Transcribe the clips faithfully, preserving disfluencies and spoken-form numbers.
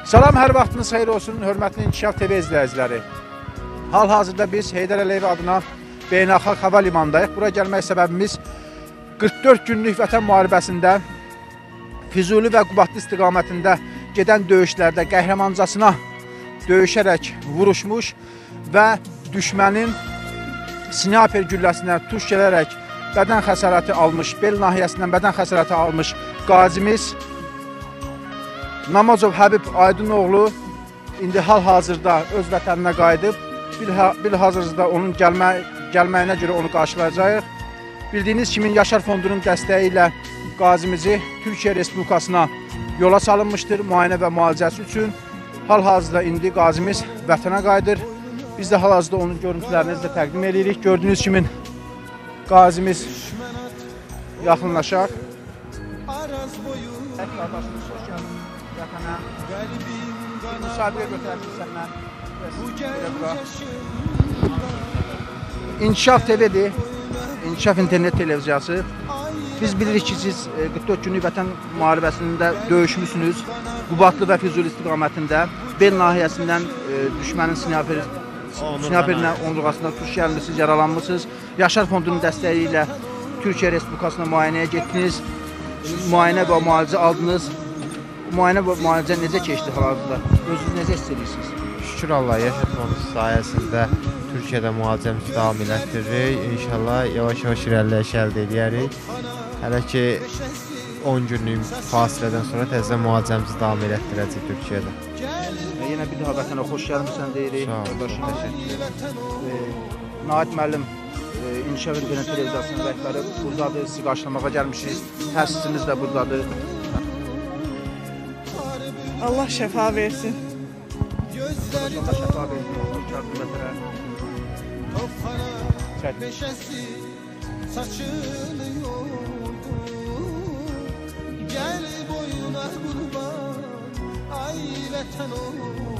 Salam, hər vaxtınız xeyir olsun, hörmətli İnkişaf T V izləyiciləri. Hal-hazırda biz Heydər Əliyev adına beynəlxalq hava limanındayıq. Bura gəlmək səbəbimiz qırx dörd günlük vətən müharibəsində Füzuli və Qubadlı istiqamətində gedən döyüşlərdə qəhrəmancasına döyüşərək vuruşmuş və düşmənin sniper gülləsindən tuş gələrək bədən xəsarəti almış, bel nahiyəsindən bədən xəsarəti almış qazimiz Namazov Həbib Aydınoğlu indi hal-hazırda öz vətəninə qayıdıb. Bil-hazırda onun gəlmə, gəlməyinə görə onu qarşılayacağıq. Bildiyiniz kimi Yaşar Fondunun dəstəyi ilə qazimizi Türkiyə Respublikasına yola salınmışdır müayinə və müalicəsi üçün. Hal-hazırda indi qazimiz vətənə qayıdır. Biz də hal-hazırda onun görüntülərini də təqdim edirik. Gördüyünüz kimi qazimiz yaxınlaşaq. Qardaşımız xoş gəldin vətənə. Müsabiqə götürərsiniz səndən. İnkişaf T V'dir, İnkişaf İnternet Televiziyası. Biz bilirik ki, siz qırx dörd günlük vətən müharibəsində döyüşmüsünüz. Qubadlı və Füzuli istiqamətində bel nahiyəsindən düşmənin snayperindən onurğasında tuş gəlmişsiniz, yaralanmışsınız. Yaşar Fondunun dəstəyi ilə Türkiyə Respublikasına müayinəyə getdiniz. Müayinə və müalicə aldınız. Müayinə və müalicə necə keçdi hal-hazırda? Özünüz necə hiss edirsiniz? Şükür Allah, Yaşar Fondu sayəsində Türkiyədə müalicəmizi davam elətdiririk. İnşallah yavaş-yavaş irəliləyiş əldə edərik. Hələ ki on günlük fasilədən sonra təzə müalicəmizi davam elətdirəcək Türkiyədə. Yenə bir daha vətənə xoş gəlmişsən deyirik. Sağ olun. Nahid müəllim, İnkişaf İnternet Televiziyasının rəhbəri buradadır, sizi qarşılamağa gəlmişik. Təsisimiz də buradadır. Allah şəfa versin. Allah şəfa versin. Saçını yordu, gel boyuna kurban, ay vətən oğlum.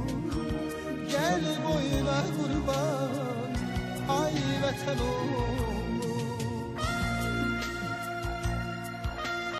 Gel boyuna kurban, ay vətən oğlum.